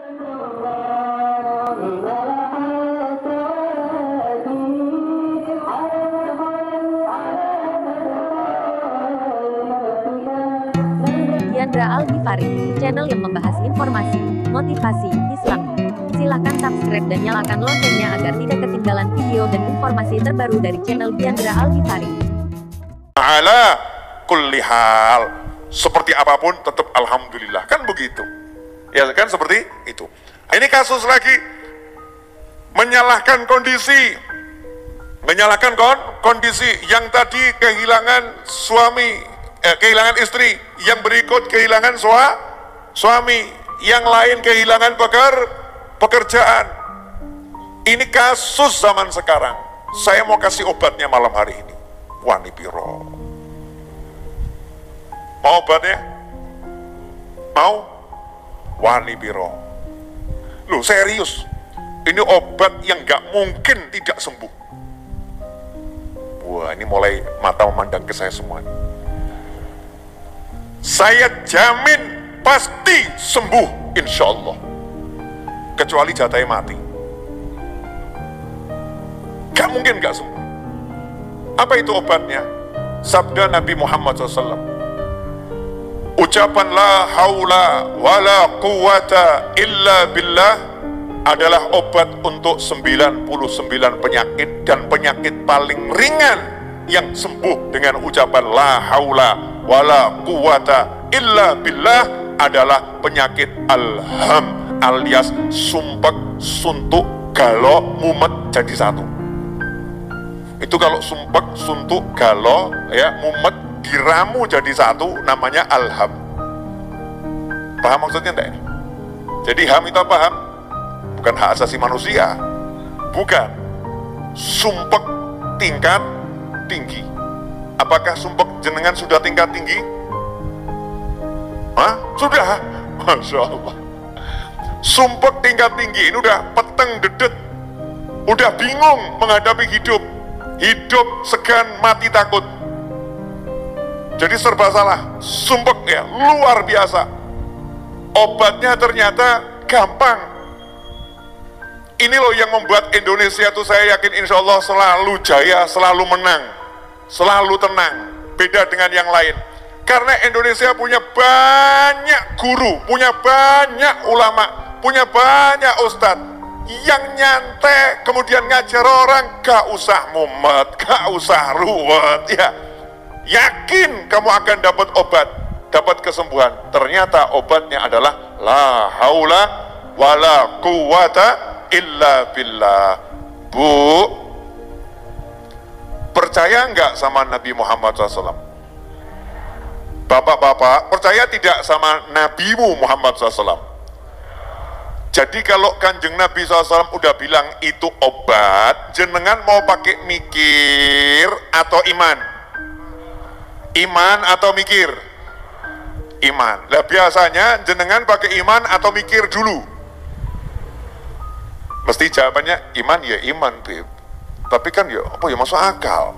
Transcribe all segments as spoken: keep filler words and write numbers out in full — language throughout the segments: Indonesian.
Diandra Al-Ghifari, channel yang membahas informasi, motivasi, Islam. Silakan subscribe dan nyalakan loncengnya agar tidak ketinggalan video dan informasi terbaru dari channel Diandra Al-Ghifari. Ala kulli hal, seperti apapun tetap alhamdulillah, kan begitu. Ya kan seperti itu. Ini kasus lagi menyalahkan kondisi, menyalahkan kon kondisi yang tadi kehilangan suami, eh, kehilangan istri, yang berikut kehilangan sua, suami, yang lain kehilangan peker, pekerjaan. Ini kasus zaman sekarang. Saya mau kasih obatnya malam hari ini. Wani piro. Mau obatnya? Mau? Wani piro. Loh serius. Ini obat yang gak mungkin tidak sembuh. Wah, ini mulai mata memandang ke saya semua. Saya jamin pasti sembuh, insya Allah. Kecuali jatahnya mati. Gak mungkin gak sembuh. Apa itu obatnya? Sabda Nabi Muhammad shallallahu alaihi wasallam. Ucapan la haula wa la quwata illa billah adalah obat untuk sembilan puluh sembilan penyakit, dan penyakit paling ringan yang sembuh dengan ucapan la haula wala quwata illa billah adalah penyakit alham alias sumpek, suntuk, galo, mumet jadi satu. Itu kalau sumpek, suntuk, galo, ya, mumet diramu jadi satu, namanya alham. Paham maksudnya enggak ini? Jadi ham itu apa ham? Bukan hak asasi manusia, bukan. Sumpek tingkat tinggi. Apakah sumpek jenengan sudah tingkat tinggi? Hah? Sudah? Masya Allah. Sumpek tingkat tinggi ini udah peteng dedet, udah bingung menghadapi hidup, hidup segan mati takut. Jadi serba salah. Sumpek ya luar biasa. Obatnya ternyata gampang. Ini loh yang membuat Indonesia tuh saya yakin insya Allah selalu jaya, selalu menang, selalu tenang. Beda dengan yang lain. Karena Indonesia punya banyak guru, punya banyak ulama, punya banyak ustadz yang nyantai, kemudian ngajar orang, gak usah mumet, gak usah ruwet, ya. Yakin kamu akan dapat obat, dapat kesembuhan. Ternyata obatnya adalah la haula wala quwata illa billah. Bu, percaya enggak sama Nabi Muhammad shallallahu alaihi wasallam? Bapak-bapak, percaya tidak sama Nabimu Muhammad shallallahu alaihi wasallam? Jadi kalau kanjeng Nabi shallallahu alaihi wasallam udah bilang itu obat, jenengan mau pakai mikir atau iman? Iman atau mikir? Iman. Lah biasanya jenengan pakai iman atau mikir dulu? Mesti jawabannya iman, ya iman, Beb. Tapi kan ya apa ya masuk akal?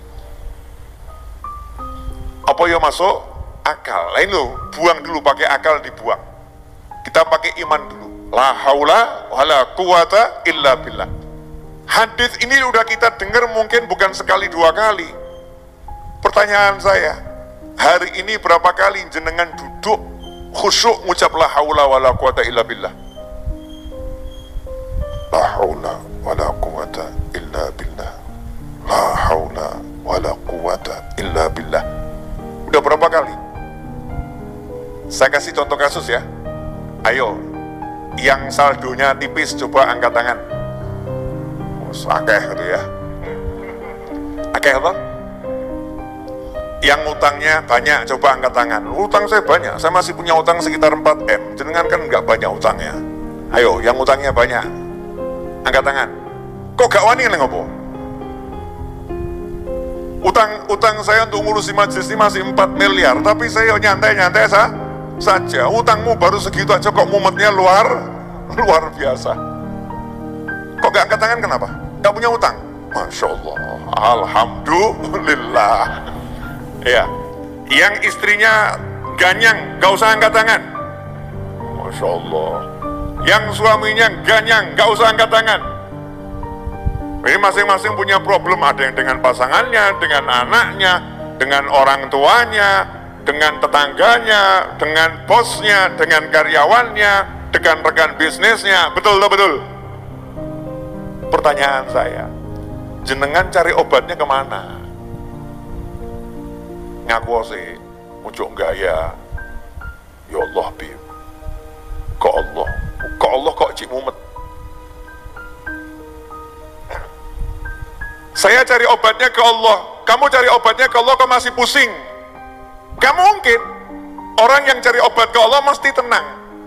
Apa ya masuk akal? Lain lo, buang dulu, pakai akal dibuang. Kita pakai iman dulu. La haula wala quwata illa billah. Hadis ini udah kita dengar mungkin bukan sekali dua kali. Pertanyaan saya, hari ini berapa kali jenengan duduk khusyuk ngucap la haula wala quwata illa billah? La haula wala quwata illa billah. La haula wala quwata illa billah. Udah berapa kali? Saya kasih contoh kasus ya. Ayo, yang saldonya tipis coba angkat tangan. Oh, akeh gitu ya. Akeh apa? Yang utangnya banyak coba angkat tangan. Utang saya banyak, saya masih punya utang sekitar empat M. Jenengan kan nggak banyak utangnya. Ayo, yang utangnya banyak angkat tangan. Kok gak wani ngopo? Utang utang saya untuk ngurusi majelis ini masih empat miliar, tapi saya nyantai-nyantai sa saja. Utangmu baru segitu aja kok mumetnya luar luar biasa. Kok gak angkat tangan kenapa? Gak punya utang? Masya Allah, alhamdulillah. Ya, yang istrinya ganyang, gak usah angkat tangan. Masya Allah. yang suaminya ganyang, gak usah angkat tangan. Ini masing-masing punya problem, ada yang dengan pasangannya, dengan anaknya, dengan orang tuanya, dengan tetangganya, dengan bosnya, dengan karyawannya, dengan rekan bisnisnya. Betul atau betul? Pertanyaan saya, jenengan cari obatnya kemana? Ngaku sih, ujuk gaya. Ya Allah, Bim. Kok Allah? Kok Allah kok cik mumet? Saya cari obatnya ke Allah. Kamu cari obatnya ke Allah kok masih pusing? Gak mungkin. Orang yang cari obat ke Allah mesti tenang.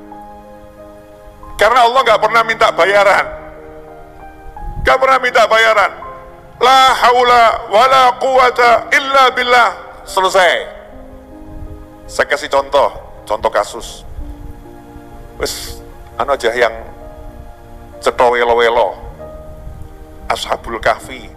Karena Allah gak pernah minta bayaran. Gak pernah minta bayaran. La haula wala quwata illa billah. Selesai. Saya kasih contoh, contoh kasus. Wes, anu aja yang ceto welo-welo. Ashabul Kahfi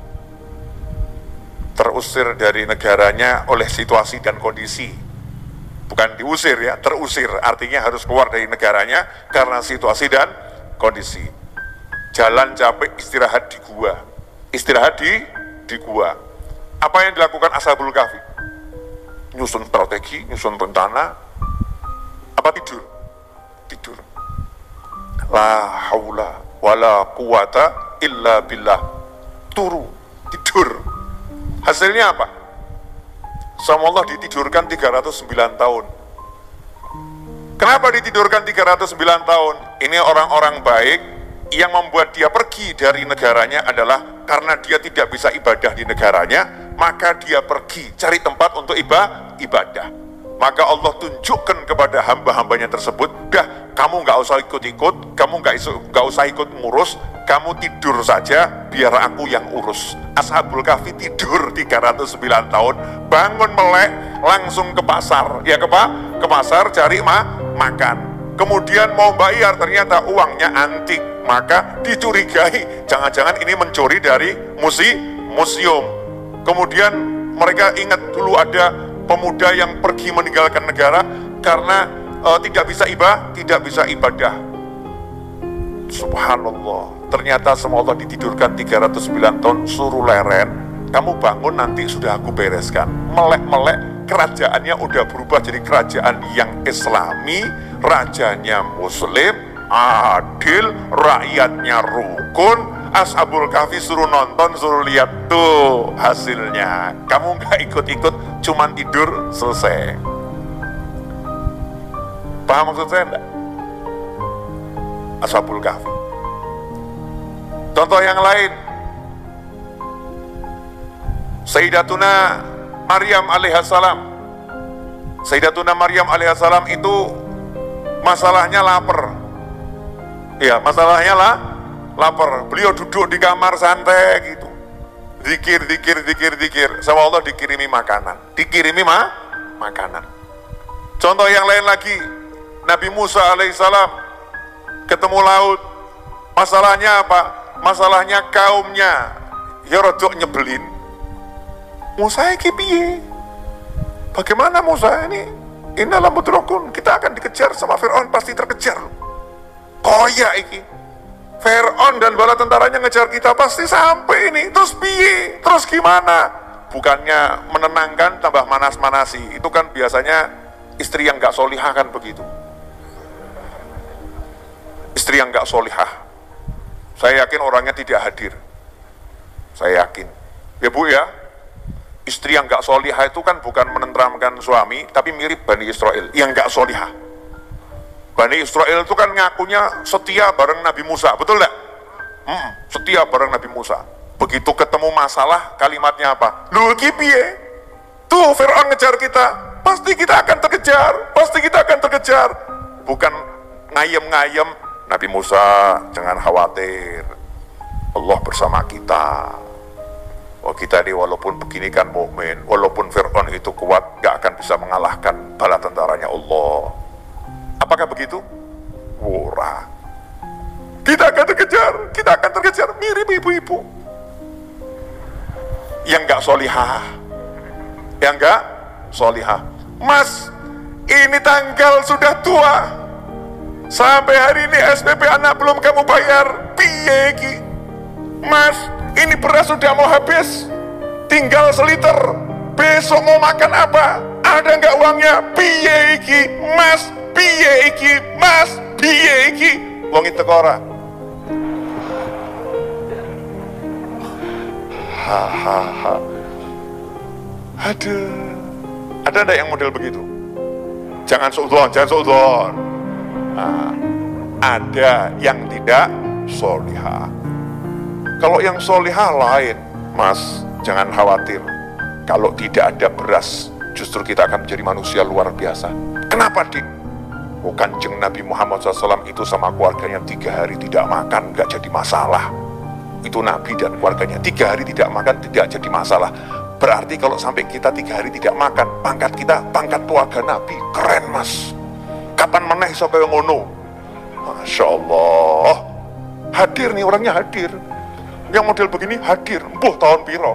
terusir dari negaranya oleh situasi dan kondisi. Bukan diusir ya, terusir, artinya harus keluar dari negaranya karena situasi dan kondisi. Jalan capek, istirahat di gua. Istirahat di di gua. Apa yang dilakukan Ashabul Kahfi? Nyusun strategi, nyusun rencana. Apa tidur? Tidur. La haula wala quwata illa billah. Turu, tidur. Hasilnya apa? Sama Allah ditidurkan tiga ratus sembilan tahun. Kenapa ditidurkan tiga ratus sembilan tahun? Ini orang-orang baik yang membuat dia pergi dari negaranya adalah karena dia tidak bisa ibadah di negaranya, maka dia pergi cari tempat untuk ibadah. ibadah. Maka Allah tunjukkan kepada hamba-hambanya tersebut, dah kamu nggak usah ikut-ikut, kamu nggak nggak usah ikut ngurus, kamu tidur saja, biar aku yang urus. Ashabul Kahfi tidur tiga ratus sembilan tahun, bangun melek, langsung ke pasar, ya ke, ke pasar cari ma, makan. Kemudian mau bayar, ternyata uangnya antik, maka dicurigai, jangan-jangan ini mencuri dari musi, museum. Kemudian mereka ingat dulu ada pemuda yang pergi meninggalkan negara karena uh, tidak bisa ibadah, tidak bisa ibadah. Subhanallah. Ternyata sama Allah ditidurkan tiga ratus sembilan tahun, suruh leren, kamu bangun nanti sudah aku bereskan. Melek-melek, kerajaannya udah berubah jadi kerajaan yang Islami, rajanya Muslim, adil, rakyatnya rukun. Ashabul Kahfi suruh nonton, suruh lihat tuh hasilnya. Kamu nggak ikut-ikut, cuman tidur, selesai. Paham maksud saya enggak? Ashabul Kahfi. Contoh yang lain, Sayyidatuna Maryam alaihissalam. Sayyidatuna Maryam alaihissalam itu masalahnya lapar. Iya, masalahnya lah lapar. Beliau duduk di kamar santai gitu, zikir, zikir, zikir, zikir. Sama Allah dikirimi makanan, dikirimi ma makanan. Contoh yang lain lagi, Nabi Musa alaihissalam ketemu laut. Masalahnya apa? Masalahnya kaumnya ya rodok nyebelin. Musa iki piye? Bagaimana Musa ini? Innalam mudrakun, kita akan dikejar sama Fir'aun, pasti terkejar. Koyak iki. Fir'aun dan bala tentaranya ngejar kita, pasti sampai ini. Terus piye? Terus gimana? Bukannya menenangkan, tambah manas-manasi. Itu kan biasanya istri yang gak solihah kan begitu. Istri yang gak solihah. Saya yakin orangnya tidak hadir. Saya yakin. Ya Bu ya, istri yang gak solihah itu kan bukan menenteramkan suami, tapi mirip Bani Israel yang gak solihah. Bani Israel itu kan ngakunya setia bareng Nabi Musa, betul gak? Hmm, setia bareng Nabi Musa. Begitu ketemu masalah, kalimatnya apa? Lu piye? Tuh Fir'aun ngejar kita, pasti kita akan terkejar, pasti kita akan terkejar. Bukan ngayem-ngayem, Nabi Musa jangan khawatir, Allah bersama kita. Oh kita ini walaupun begini kan mukmin, walaupun Fir'aun itu kuat, gak akan bisa mengalahkan bala tentaranya Allah. Apakah begitu? Wura. Kita akan terkejar, kita akan terkejar, mirip ibu-ibu yang gak solihah, yang gak solihah. Mas, ini tanggal sudah tua, Sampai hari ini S P P anak belum kamu bayar. Piye iki? Mas, ini beras sudah mau habis, tinggal seliter. Besok mau makan apa? Ada nggak uangnya? Piye iki? Mas, piye iki? Mas, piye iki? Wong itu ora. Hahaha. Aduh. Ada enggak yang model begitu? Jangan suudzon, jangan suudzon. Nah, ada yang tidak solihah. Kalau yang solihah lain, Mas, jangan khawatir. Kalau tidak ada beras, justru kita akan menjadi manusia luar biasa. Kenapa, Dik? Oh, Kanjeng Nabi Muhammad shallallahu alaihi wasallam itu sama keluarganya tiga hari tidak makan, nggak jadi masalah. Itu Nabi dan keluarganya tiga hari tidak makan, tidak jadi masalah. Berarti kalau sampai kita tiga hari tidak makan, pangkat kita pangkat keluarga Nabi. Keren, Mas. Kapan meneh iso kaya ngono? Masya Allah. Hadir nih, orangnya hadir. Yang model begini hadir. Mbuh tahun piro?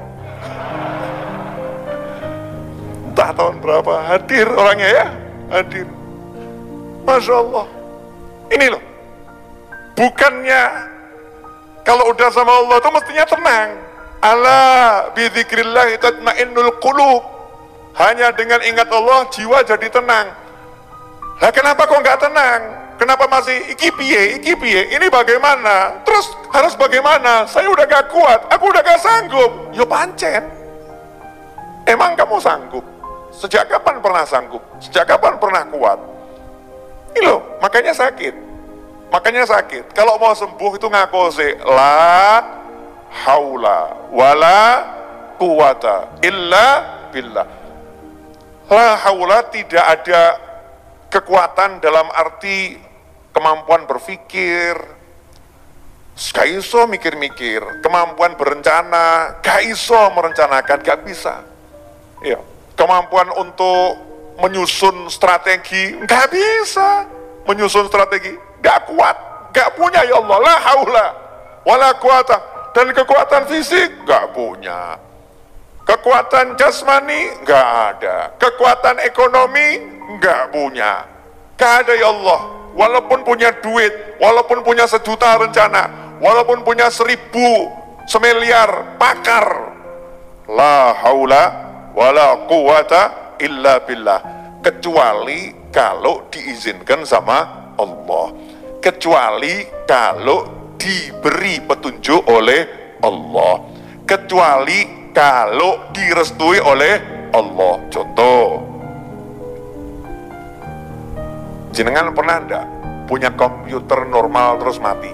Entah tahun berapa. Hadir orangnya ya. Hadir. Masya Allah. Ini loh. Bukannya kalau udah sama Allah itu mestinya tenang. Ala bidzikrillah tatmainnul qulub. Hanya dengan ingat Allah jiwa jadi tenang. Lah kenapa kok nggak tenang? Kenapa masih iki piye, iki piye? Ini bagaimana? Terus harus bagaimana? Saya udah gak kuat, aku udah gak sanggup. Yo pancen. Emang kamu sanggup? Sejak kapan pernah sanggup? Sejak kapan pernah kuat? Ini loh, makanya sakit. Makanya sakit. Kalau mau sembuh itu ngaku sih la haula wala quwata illa billah. La haula tidak ada kekuatan dalam arti kemampuan berpikir, gak iso mikir-mikir, kemampuan berencana, gak iso merencanakan, gak bisa. Ya, kemampuan untuk menyusun strategi, gak bisa menyusun strategi, gak kuat, gak punya ya Allah, la haula wala quwata. Dan kekuatan fisik gak punya, kekuatan jasmani gak ada, kekuatan ekonomi nggak punya, gak ada ya Allah. Walaupun punya duit, walaupun punya sejuta rencana, walaupun punya seribu, semiliar pakar, la haula wala quwata illa billah, kecuali kalau diizinkan sama Allah, kecuali kalau diberi petunjuk oleh Allah, kecuali kalau direstui oleh Allah. Contoh, jenengan pernah enggak punya komputer normal terus mati?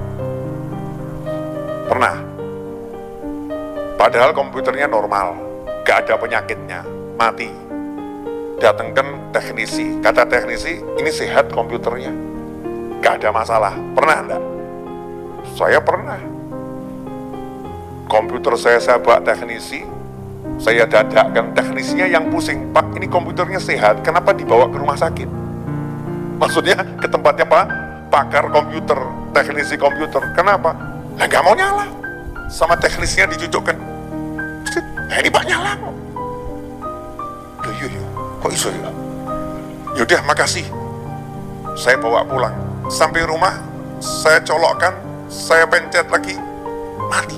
Pernah. Padahal komputernya normal, gak ada penyakitnya, mati. Datangkan teknisi, kata teknisi, ini sehat komputernya, gak ada masalah. Pernah enggak? Saya pernah. Komputer saya saya bawa teknisi, saya dadakkan, teknisinya yang pusing, Pak ini komputernya sehat, kenapa dibawa ke rumah sakit? Maksudnya ke tempatnya Pak pakar komputer, teknisi komputer. Kenapa? Lah nggak mau nyala. Sama teknisnya dicucukkan. Nah ini Pak nyala kok. Loh iya iya, kok iso ya? Yaudah makasih. Saya bawa pulang. Sampai rumah, saya colokkan, saya pencet lagi, mati.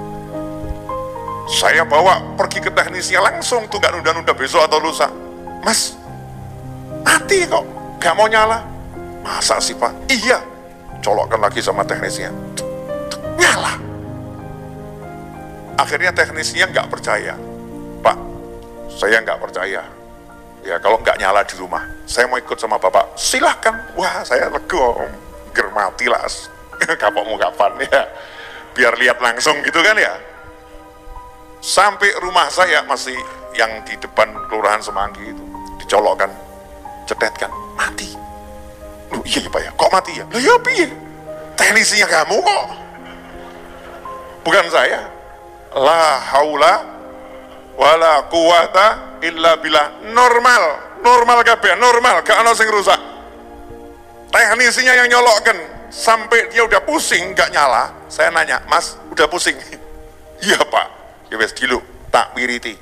Saya bawa pergi ke teknisnya langsung tuh, nggak nunda-nunda besok atau lusa. Mas, mati kok. Gak mau nyala. Masa sih Pak? Iya. Colokkan lagi sama teknisnya, nyala. Akhirnya teknisnya nggak percaya. Pak, saya nggak percaya. Ya kalau nggak nyala di rumah, saya mau ikut sama Bapak. Silahkan. Wah saya lego. Germati lah. Kapokmu kapan ya? Biar lihat langsung gitu kan ya. Sampai rumah saya masih yang di depan Kelurahan Semanggi itu, dicolokkan, cetetkan, mati. Loh iya Pak ya, kok mati ya? Lah ya piye? Teknisinya kamu kok, bukan saya. La haula wala quwata illa billah. Normal, normal kabeh, normal, gak ono sing rusak. Teknisinya yang nyolokkan sampai dia udah pusing gak nyala. Saya nanya, Mas udah pusing? Iya Pak. Ya wes dulu tak wiriti.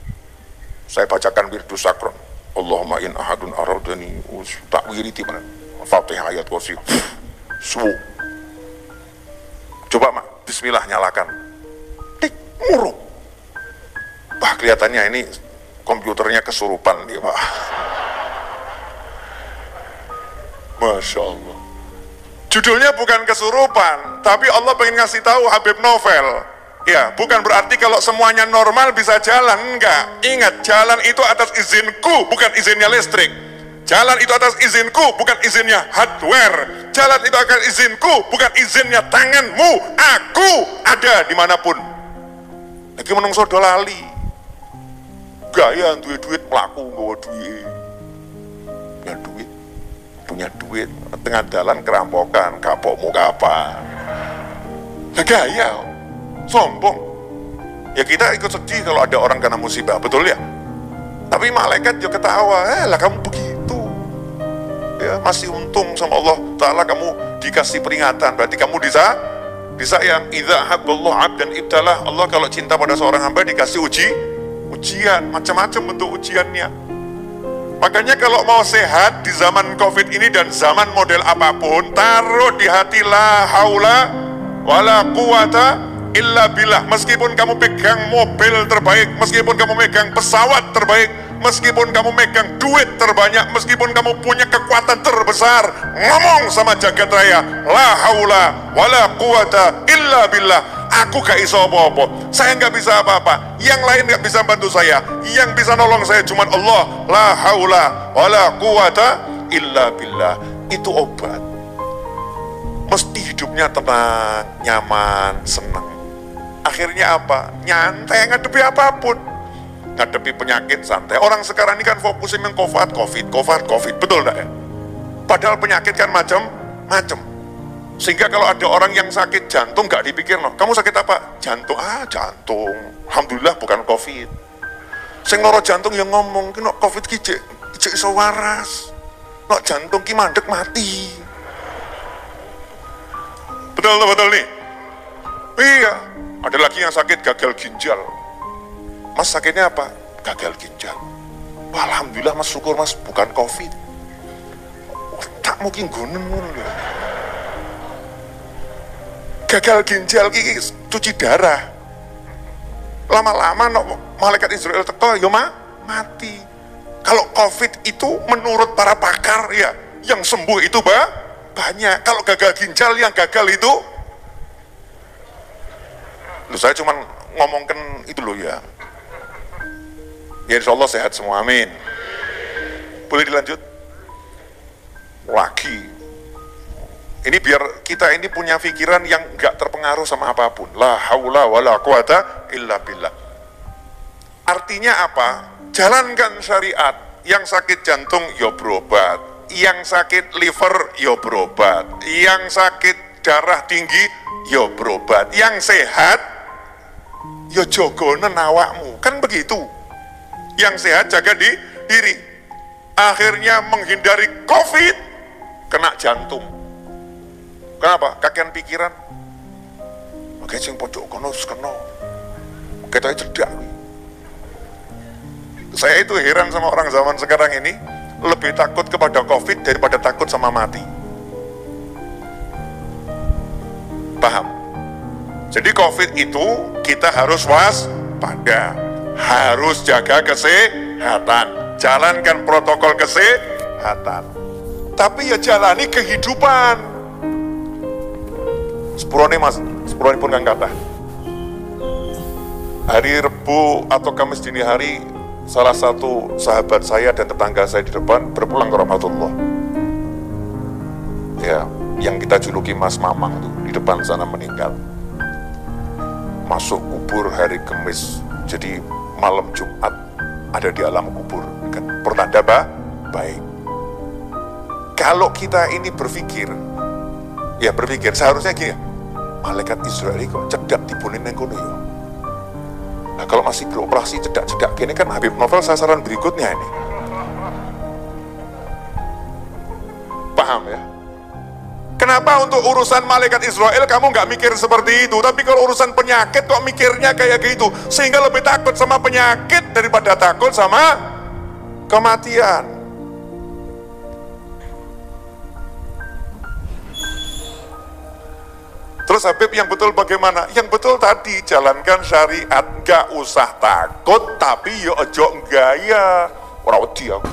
Saya bacakan wirdu sakron. Allahumma in ahadun aradani, tak wiriti Pak. Fatihah ayat kursi, suwu. Coba mak, bismillah nyalakan. Tik, murung. Wah kelihatannya ini komputernya kesurupan dia pak. Masya Allah. Judulnya bukan kesurupan, tapi Allah pengen ngasih tahu Habib Novel. Ya, bukan berarti kalau semuanya normal bisa jalan, enggak. Ingat, jalan itu atas izinku, bukan izinnya listrik. Jalan itu atas izinku, bukan izinnya hardware. Jalan itu akan izinku, bukan izinnya tanganmu. Aku ada dimanapun. Lagi menungso do lali. Gaya duit duit melaku bawa duit. Punya duit, punya duit. Tengah jalan kerampokan, kapokmu kapan? Gaya, sombong. Ya kita ikut sedih kalau ada orang kena musibah, betul ya? Tapi malaikat juga ketawa, eh lah kamu begitu. Ya, masih untung sama Allah Ta'ala kamu dikasih peringatan, berarti kamu bisa disayang. Idza habballahu 'abdan ibtalah. Allah kalau cinta pada seorang hamba dikasih uji, ujian, macam-macam bentuk ujiannya. Makanya kalau mau sehat di zaman Covid ini dan zaman model apapun, taruh di hati la haula wala quwata illa billah. Meskipun kamu pegang mobil terbaik, meskipun kamu megang pesawat terbaik, meskipun kamu megang duit terbanyak, meskipun kamu punya kekuatan terbesar, ngomong sama jagat raya, la haula wala quwata illa billah. Aku gak iso apa-apa, saya gak bisa apa-apa, yang lain gak bisa bantu saya, yang bisa nolong saya cuma Allah. La haula wala quwata illa billah. Itu obat. Mesti hidupnya tenang, nyaman, senang. Akhirnya apa? Nyantai ngadepi apapun. Ngadepi penyakit santai. Orang sekarang ini kan fokusnya meng-covid, covid, covid, covid, betul enggak ya? Padahal penyakit kan macam-macam. Sehingga kalau ada orang yang sakit jantung gak dipikir, no, kamu sakit apa? Jantung. Ah, jantung. Alhamdulillah bukan covid. Sing loro jantung yang ngomong, kena covid ki jek jek iso waras. No jantung ki mandek mati. Betul betul nih. Iya, ada lagi yang sakit gagal ginjal. Mas sakitnya apa? Gagal ginjal. Wah, alhamdulillah mas, syukur mas bukan covid. Tak mungkin gunen ya. Gagal ginjal ki cuci darah. Lama-lama no, malaikat Israel teko yo ma, mati. Kalau covid itu menurut para pakar ya, yang sembuh itu bah, banyak. Kalau gagal ginjal yang gagal itu, loh, saya cuma ngomongkan itu loh ya. Ya insya Allah sehat semua, amin. Boleh dilanjut? Lagi. Ini biar kita ini punya pikiran yang gak terpengaruh sama apapun. La haula wala quwata illa billah. Artinya apa? Jalankan syariat. Yang sakit jantung ya berobat, yang sakit liver ya berobat, yang sakit darah tinggi ya berobat, yang sehat ya jogonen awakmu. Kan begitu. Yang sehat jaga di diri. Akhirnya menghindari covid, kena jantung. Kenapa? Kakean pikiran. Oke, sing pojok kono kena. Kita cedak. Saya itu heran sama orang zaman sekarang ini, lebih takut kepada covid daripada takut sama mati. Paham? Jadi covid itu kita harus waspada, harus jaga kesehatan, jalankan protokol kesehatan. Tapi ya jalani kehidupan. Sepurone mas, sepurone pun kan kata. Hari Rebu atau Kamis dini hari, salah satu sahabat saya dan tetangga saya di depan berpulang ke rahmatullah. Ya, yang kita juluki Mas Mamang tuh di depan sana meninggal. Masuk kubur hari Kamis, jadi malam Jumat ada di alam kubur. Kan pertanda bah, baik. Kalau kita ini berpikir, ya berpikir seharusnya gini, malaikat Israel kok cedak dibunin yang kono ya. Nah kalau masih beroperasi cedak-cedak gini kan Habib Novel sasaran berikutnya ini. Paham ya? Kenapa untuk urusan malaikat Israel kamu nggak mikir seperti itu, tapi kalau urusan penyakit kok mikirnya kayak gitu, sehingga lebih takut sama penyakit daripada takut sama kematian. Terus Habib yang betul bagaimana? Yang betul tadi, jalankan syariat, gak usah takut, tapi yo ojo gaya. Ora wedi aku.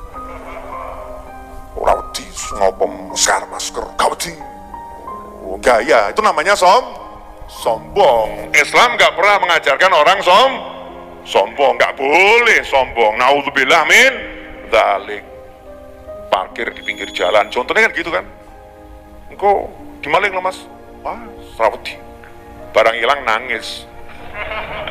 Ora wedi ngopo masker masker, gak wedi. Oh, gaya, itu namanya som, sombong. Islam gak pernah mengajarkan orang som, sombong, gak boleh sombong. Naudzubillah min dzalik. Parkir di pinggir jalan, contohnya kan gitu kan. Engkau dimaling loh mas. Wah, rawati. Barang hilang nangis.